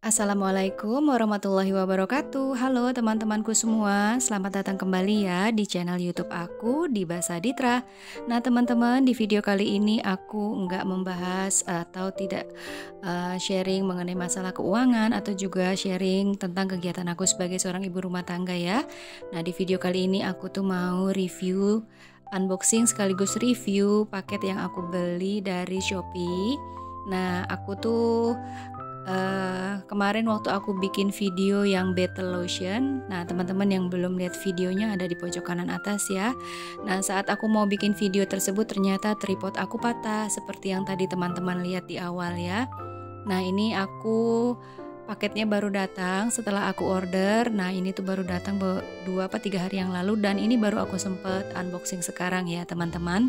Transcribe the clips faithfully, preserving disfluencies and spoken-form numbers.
Assalamualaikum warahmatullahi wabarakatuh. Halo teman-temanku semua, selamat datang kembali ya di channel YouTube aku di Bahasa Ditra. Nah teman-teman, di video kali ini aku nggak membahas atau tidak uh, sharing mengenai masalah keuangan atau juga sharing tentang kegiatan aku sebagai seorang ibu rumah tangga ya. Nah di video kali ini aku tuh mau review, unboxing sekaligus review paket yang aku beli dari Shopee. Nah aku tuh Uh, kemarin waktu aku bikin video yang battle lotion, nah teman-teman yang belum lihat videonya ada di pojok kanan atas ya. Nah saat aku mau bikin video tersebut ternyata tripod aku patah seperti yang tadi teman-teman lihat di awal ya. Nah ini aku paketnya baru datang setelah aku order. Nah ini tuh baru datang dua apa tiga hari yang lalu dan ini baru aku sempet unboxing sekarang ya teman-teman.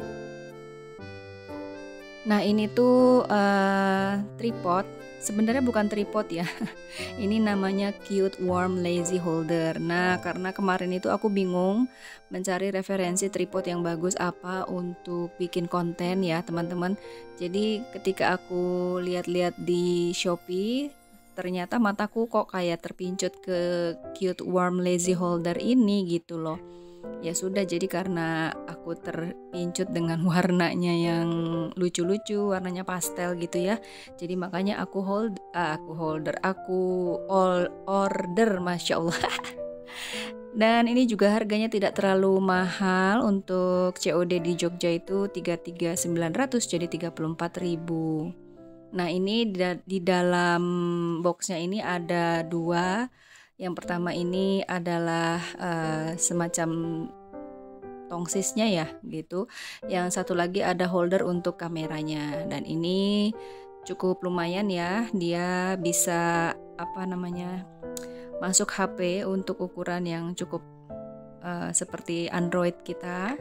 Nah ini tuh uh, tripod, sebenarnya bukan tripod ya. Ini namanya Cute Warm Lazy Holder. Nah karena kemarin itu aku bingung mencari referensi tripod yang bagus apa untuk bikin konten ya teman-teman. Jadi ketika aku lihat-lihat di Shopee, ternyata mataku kok kayak terpincut ke Cute Warm Lazy Holder ini gitu loh. Ya sudah, jadi karena aku terpincut dengan warnanya yang lucu-lucu, warnanya pastel gitu ya. Jadi makanya aku hold, ah, aku holder, aku all order, masya Allah. Dan ini juga harganya tidak terlalu mahal, untuk C O D di Jogja itu tiga puluh tiga ribu sembilan ratus, jadi tiga puluh empat ribu. Nah ini di, di dalam boxnya ini ada dua. Yang pertama ini adalah uh, semacam tongsisnya ya gitu. Yang satu lagi ada holder untuk kameranya. Dan ini cukup lumayan ya. Dia bisa apa namanya masuk H P untuk ukuran yang cukup uh, seperti Android kita.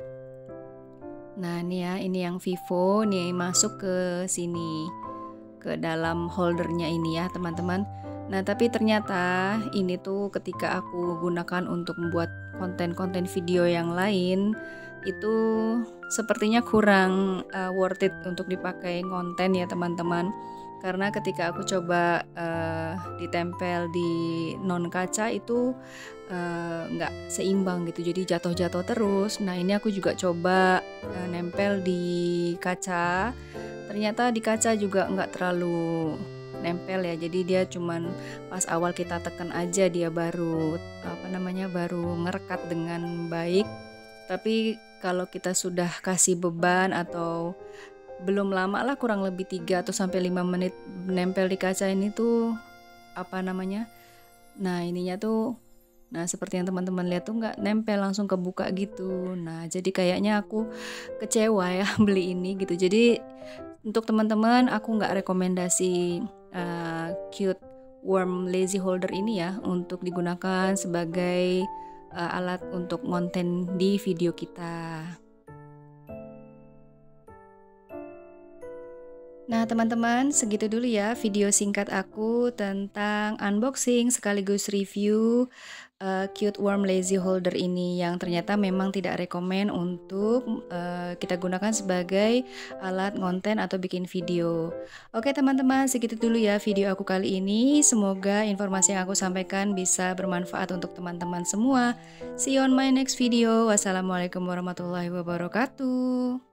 Nah ini ya, ini yang Vivo nih masuk ke sini, ke dalam holdernya ini ya teman-teman. Nah tapi ternyata ini tuh ketika aku gunakan untuk membuat konten-konten video yang lain itu sepertinya kurang uh, worth it untuk dipakai konten ya teman-teman. Karena ketika aku coba uh, ditempel di non kaca itu nggak uh, seimbang gitu, jadi jatuh-jatuh terus. Nah ini aku juga coba uh, nempel di kaca, ternyata di kaca juga nggak terlalu nempel ya, jadi dia cuman pas awal kita tekan aja dia baru apa namanya baru ngerekat dengan baik. Tapi kalau kita sudah kasih beban atau belum lama lah, kurang lebih tiga atau sampai lima menit nempel di kaca ini tuh apa namanya nah ininya tuh nah seperti yang teman-teman lihat tuh nggak nempel, langsung kebuka gitu. Nah jadi kayaknya aku kecewa ya beli ini gitu. Jadi untuk teman-teman aku nggak rekomendasi uh, Cute Warm Lazy Holder ini ya untuk digunakan sebagai uh, alat untuk konten di video kita. Nah teman-teman, segitu dulu ya video singkat aku tentang unboxing sekaligus review uh, Cute Warm Lazy Holder ini, yang ternyata memang tidak rekomen untuk uh, kita gunakan sebagai alat konten atau bikin video. Oke teman-teman, segitu dulu ya video aku kali ini. Semoga informasi yang aku sampaikan bisa bermanfaat untuk teman-teman semua. See you on my next video. Wassalamualaikum warahmatullahi wabarakatuh.